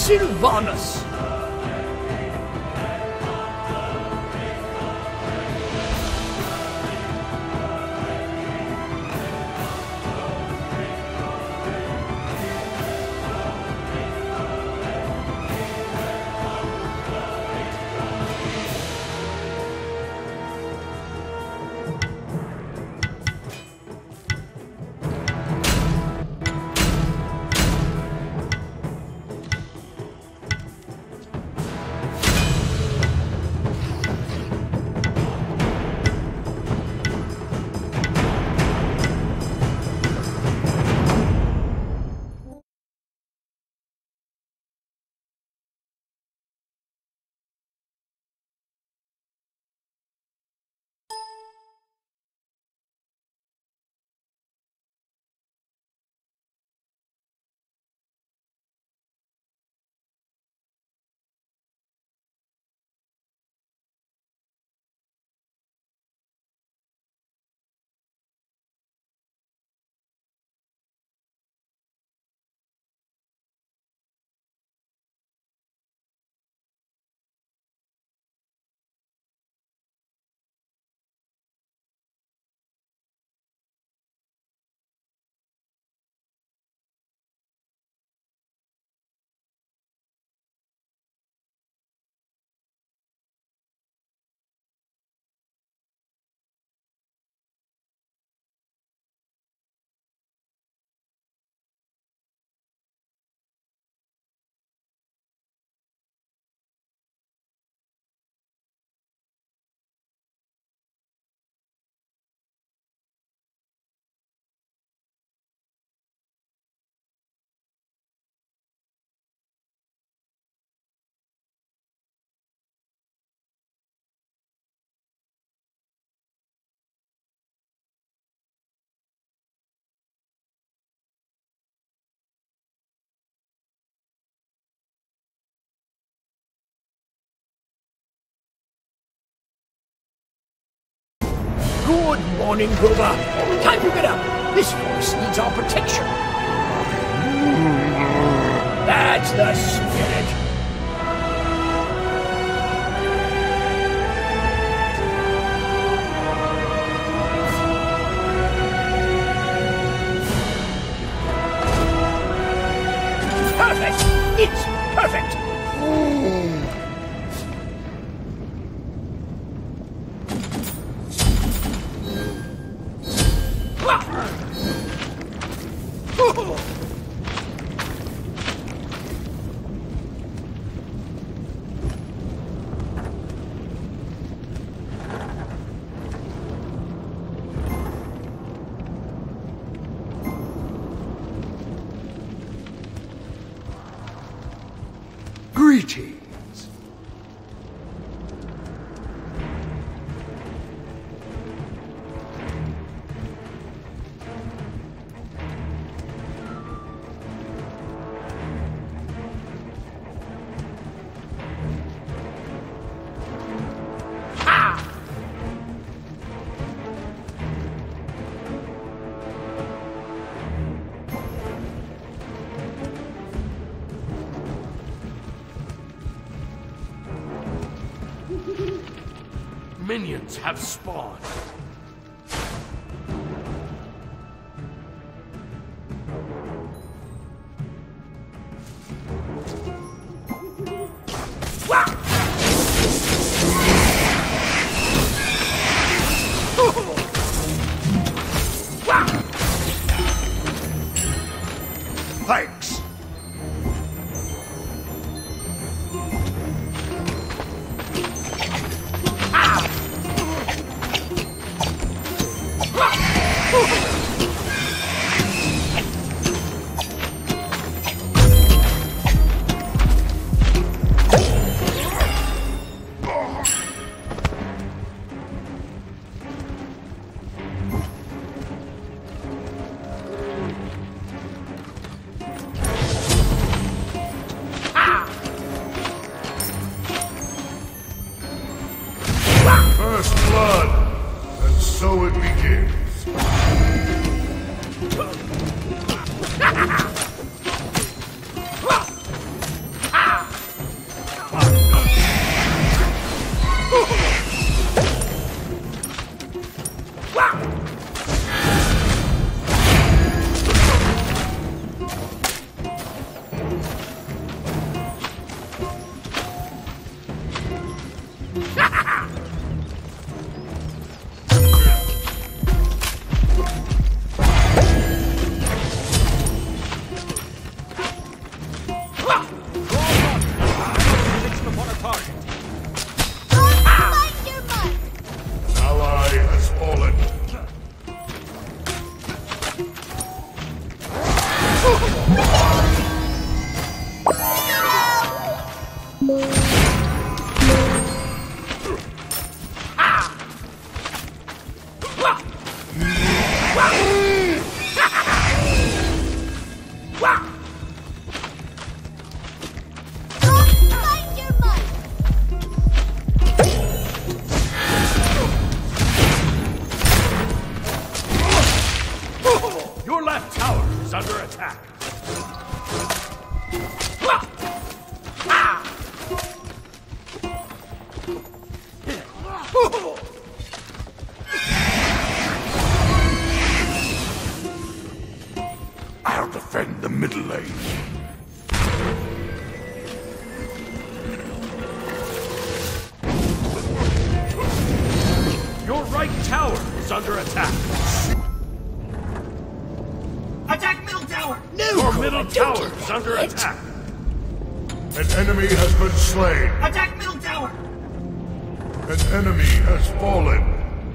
Sylvanas! Good morning, Grover. Time to get up. This forest needs our protection. That's the spirit. Perfect! It's perfect! Greetings. Minions have spawned. Thanks. First blood, and so it begins. Ally has fallen. Your left tower is under attack. I'll defend the middle lane. Your right tower is under attack. Attack middle tower! No! Your middle tower is under attack. An enemy has been slain. Attack middle tower! An enemy has fallen.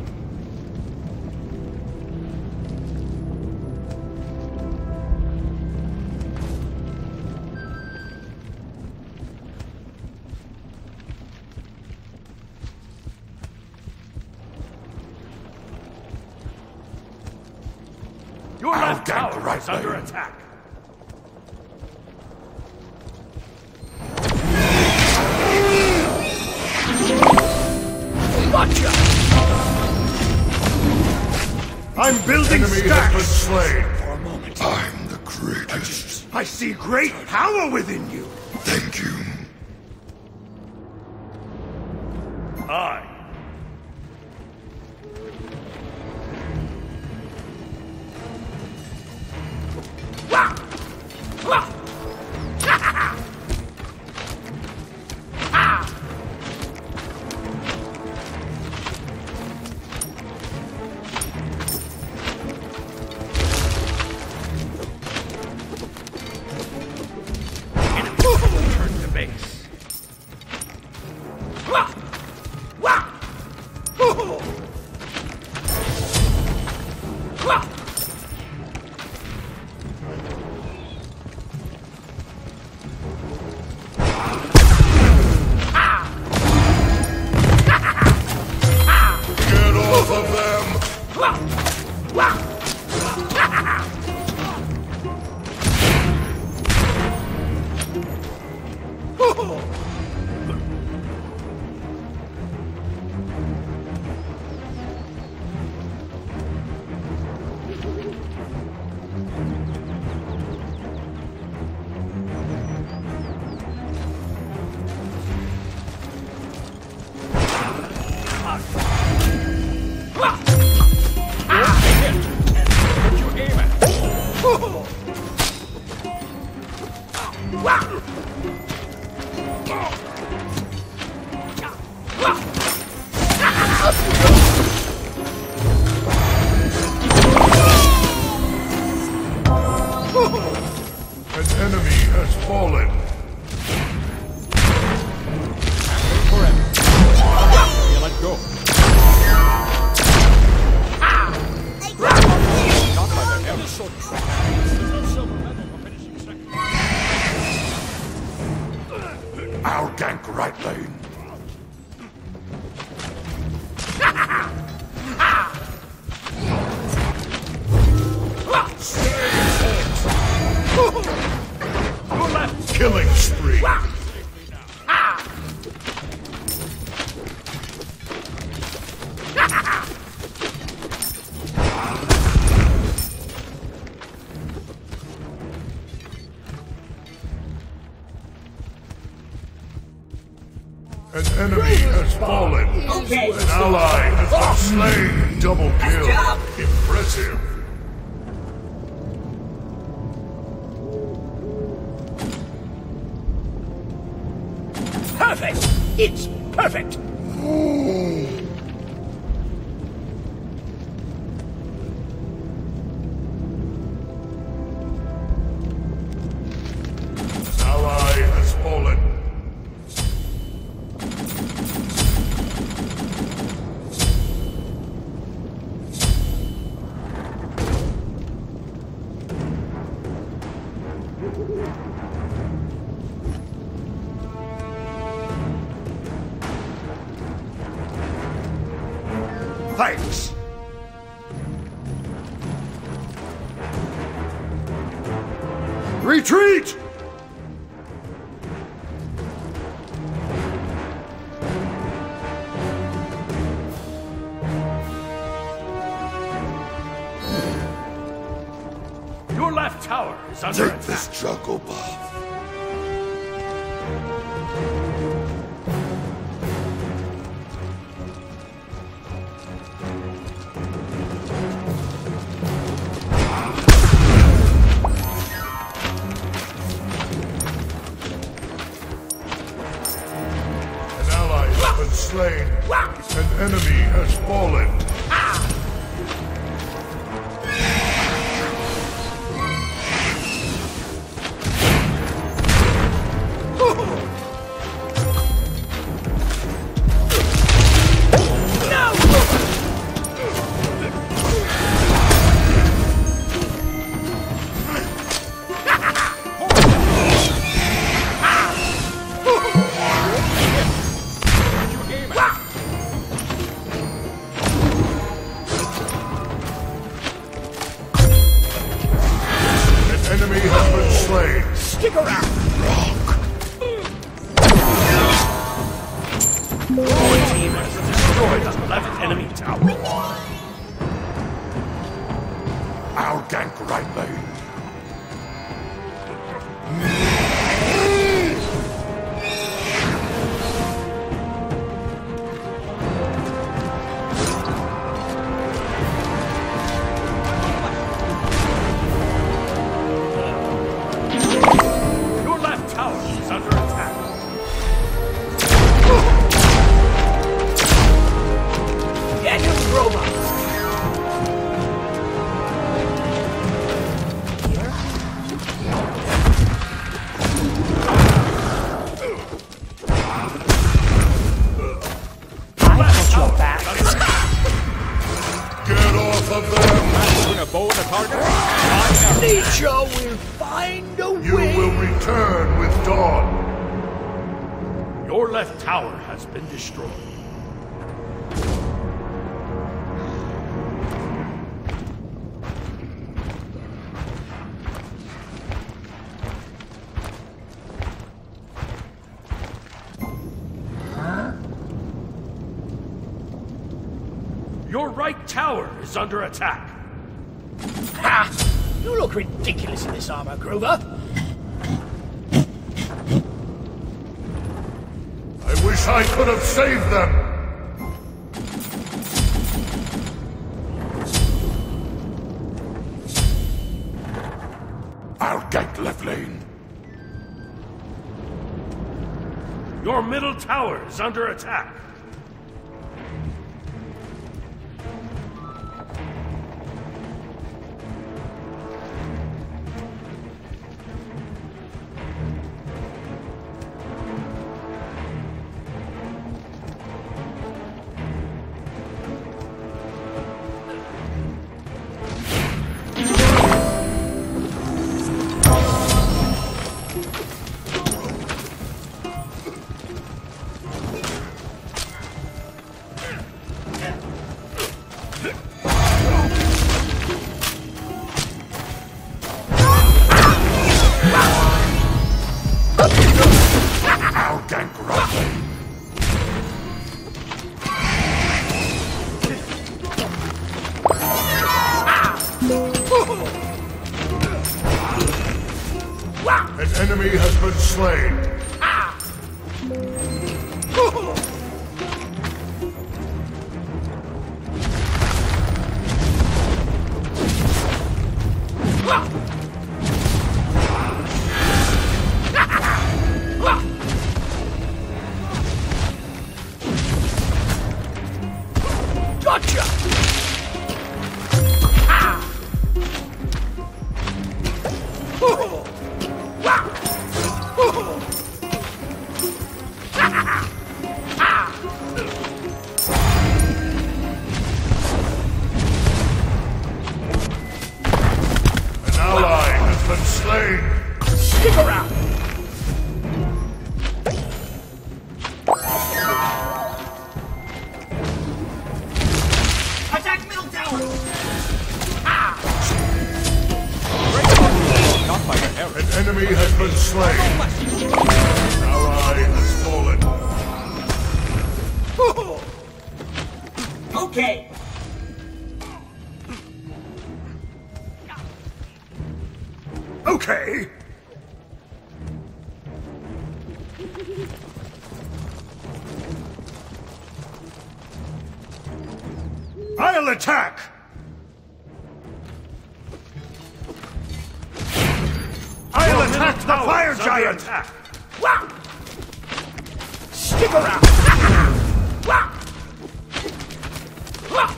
Your I'll left gank tower right is under lane. attack. Gotcha! I'm building enemy has been slain. For a moment. I'm the greatest. I see great power within you! Thank you. I. Return to base. Get off of them! An enemy has fallen. Let go. I'll gank right lane. Killing spree. An enemy has fallen. Okay. An ally has been slain. Double kill. Impressive. Perfect! It's perfect! Ally has fallen. Thanks. Retreat! Your left tower is under Take attack. this juggle buff. An ally has been slain. An enemy has fallen. Enemy has been slain. Stick around! Your team has destroyed the left enemy tower. I'll gank right lane. Your left tower is under attack. Get him, robot! Get off of them! Put a bow on the target. Nature will find a You way! will return with dawn. Your left tower has been destroyed. Your right tower is under attack. Ha! You look ridiculous in this armor, Grover. I wish I could have saved them. I'll gank left lane. Your middle tower is under attack. I'll gank right lane. An enemy has been slain. Stick around! Attack middle tower! An enemy has been slain. An ally has fallen. Okay! Okay. I'll attack! I'll attack the fire giant! Wow! Stick around! Wow! Wow!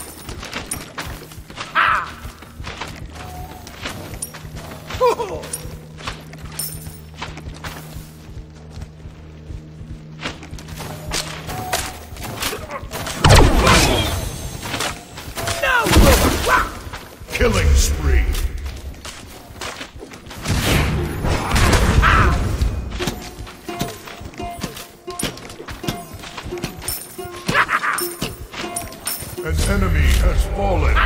Killing spree. An enemy has fallen.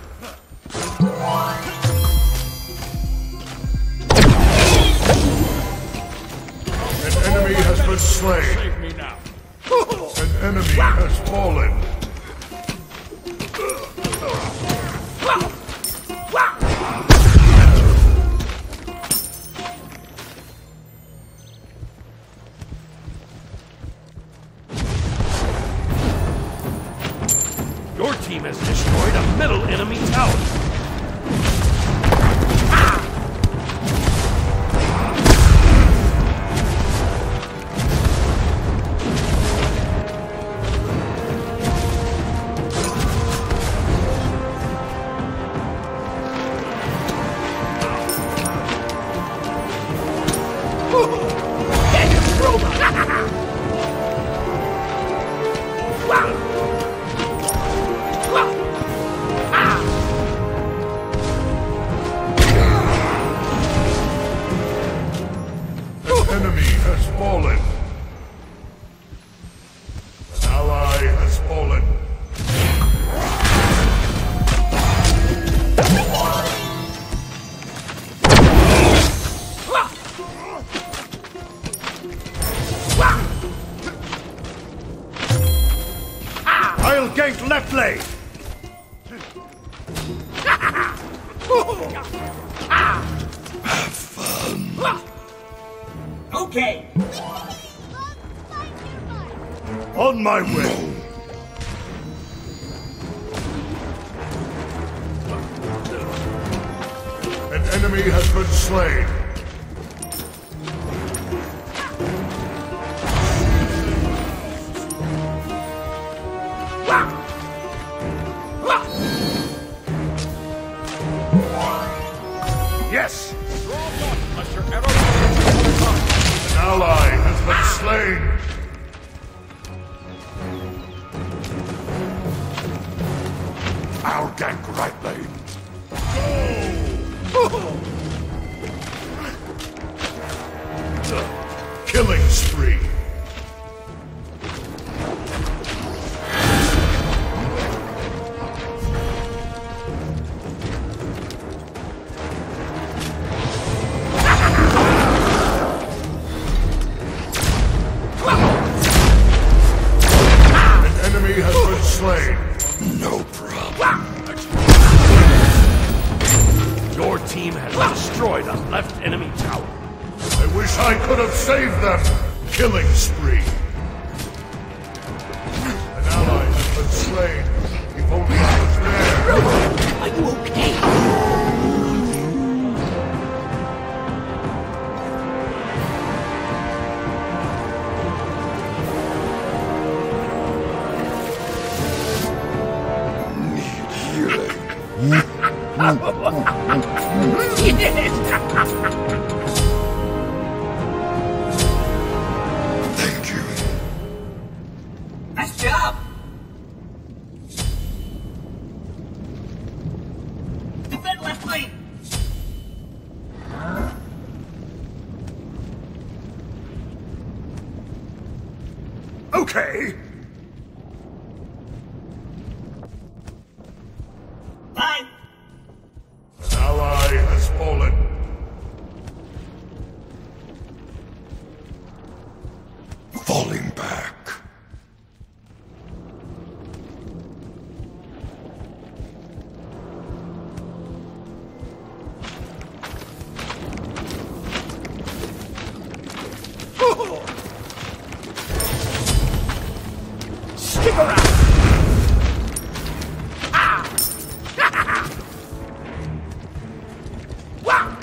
An enemy has been slain. Save me now. An enemy has fallen. Your team has destroyed a middle enemy tower. Enemy has fallen. An ally has fallen. I'll gank left lane. Okay! On my way. An enemy has been slain. Yes! Unless your arrow An ally has been slain. I'll gank right lane. Killing spree. An enemy has been slain. No problem. Your team has destroyed a left enemy tower. I wish I could have saved them. Killing spree. An ally has been slain. If only I was there. Are you okay? Thank you. Nice job! Defend left lane! Okay. Fine. Ally has fallen. Falling back. Stick around! Ah! Wah!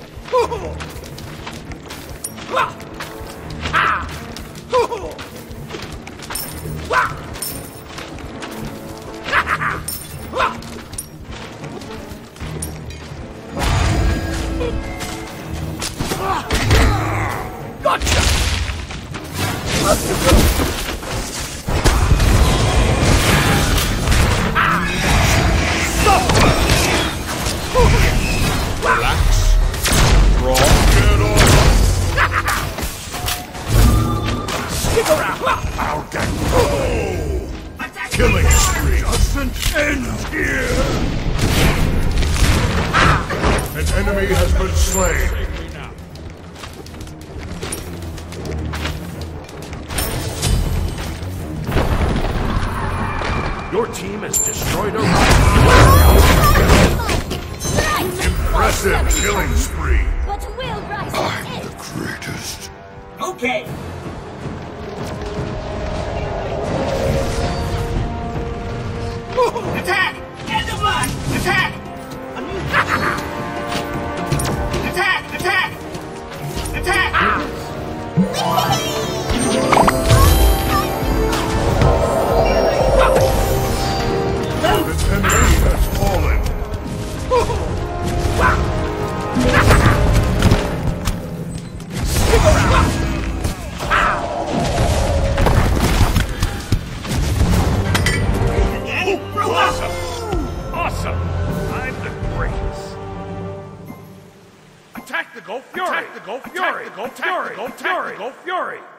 Wah! Ah! Wah! Wah! Gotcha! Let's go! Relax. Draw. Get on. Stick around! I'll get killing spree doesn't end here. An enemy has been slain. Your team has destroyed a Impressive killing spree. But we'll rise to I'm it. the greatest. Okay. Attack! End of line! Attack! Attack! Attack! Attack! An enemy has fallen. Stick around! awesome! I'm the greatest. Attack the Gulf Fury! Attack the Gulf Fury! Attack the Gulf Fury! Attack the Gulf Fury!